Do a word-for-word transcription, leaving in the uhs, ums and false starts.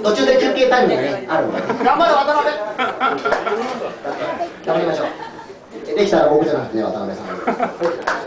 途中で休憩タイムがねあるんで。頑張れ渡辺。頑張りましょう。できたら僕じゃなくてね渡辺さん。